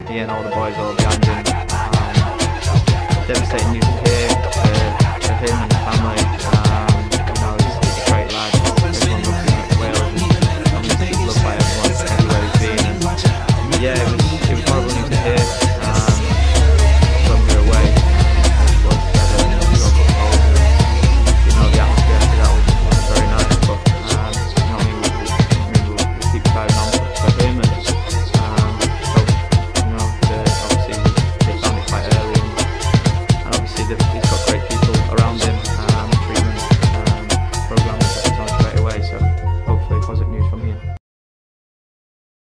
he and all the boys all behind him. Devastating news to hear for him and his family.